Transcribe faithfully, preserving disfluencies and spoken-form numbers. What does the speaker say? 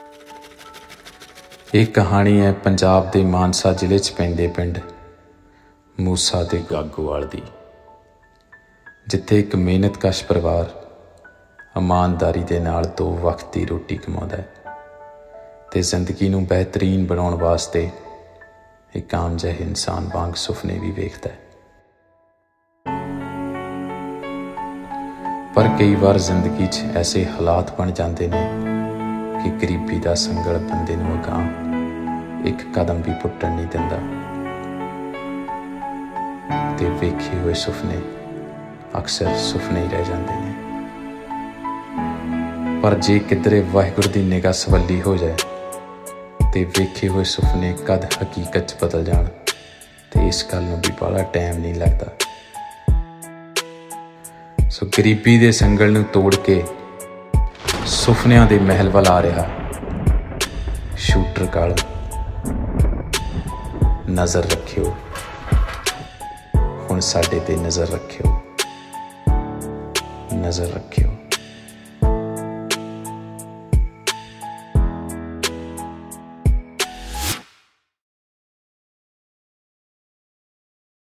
ਇਹ ਕਹਾਣੀ ਹੈ ਪੰਜਾਬ ਦੇ ਮਾਨਸਾ ਜ਼ਿਲ੍ਹੇ 'ਚ ਪੈਂਦੇ ਪਿੰਡ ਮੂਸਾ ਤੇ ਗਾਗੋਵਾਲ ਦੀ, ਜਿੱਥੇ ਇੱਕ ਮਿਹਨਤਕਸ਼ ਪਰਿਵਾਰ ਇਮਾਨਦਾਰੀ ਦੇ ਨਾਲ ਦੋ ਵਕਤ ਦੀ ਰੋਟੀ ਕਮਾਉਂਦਾ ਹੈ ਤੇ ਜ਼ਿੰਦਗੀ ਨੂੰ ਬਿਹਤਰੀਨ ਬਣਾਉਣ ਵਾਸਤੇ ਇੱਕ ਆਮ ਜਿਹੇ ਇਨਸਾਨ ਵਾਂਗ ਸੁਪਨੇ ਵੀ ਵੇਖਦਾ ਹੈ। ਪਰ ਕਈ ਵਾਰ ਜ਼ਿੰਦਗੀ 'ਚ ਐਸੇ ਹਾਲਾਤ ਬਣ ਜਾਂਦੇ ਨੇ ਕਿ ਗਰੀਬੀ ਦਾ ਸੰਗਲ ਬੰਦੇ ਨੂੰ ਅਗਾਂਹ ਇੱਕ ਕਦਮ ਵੀ ਪੁੱਟਣ ਨਹੀਂ ਦਿੰਦਾ ਤੇ ਵੇਖੇ ਹੋਏ ਸੁਪਨੇ ਅਕਸਰ ਸੁਪਨੇ ਹੀ ਰਹਿ ਜਾਂਦੇ ਨੇ। ਪਰ ਜੇ ਕਿਧਰੇ ਵਾਹਿਗੁਰੂ ਦੀ ਨਿਗਾਹ ਸਵੱਲੀ ਹੋ ਜਾਏ ਤੇ ਵੇਖੇ ਹੋਏ ਸੁਪਨੇ ਕਦ ਹਕੀਕਤ 'ਚ ਬਦਲ ਜਾਣ ਤੇ ਇਸ ਗੱਲ ਨੂੰ ਵੀ ਬੜਾ ਟਾਈਮ ਨਹੀਂ ਲੱਗਦਾ। ਸੋ ਗਰੀਬੀ ਦੇ ਸੰਗਲ ਨੂੰ ਤੋੜ ਕੇ ਸੁਪਨਿਆਂ ਦੇ ਮਹਿਲ ਵੱਲ ਆ ਰਿਹਾ ਸ਼ੂਟਰ ਕਾਲ ਨਜ਼ਰ ਰੱਖਿਓ, ਹੁਣ ਸਾਡੇ ਤੇ ਨਜ਼ਰ ਰੱਖਿਓ, ਨਜ਼ਰ ਰੱਖਿਓ।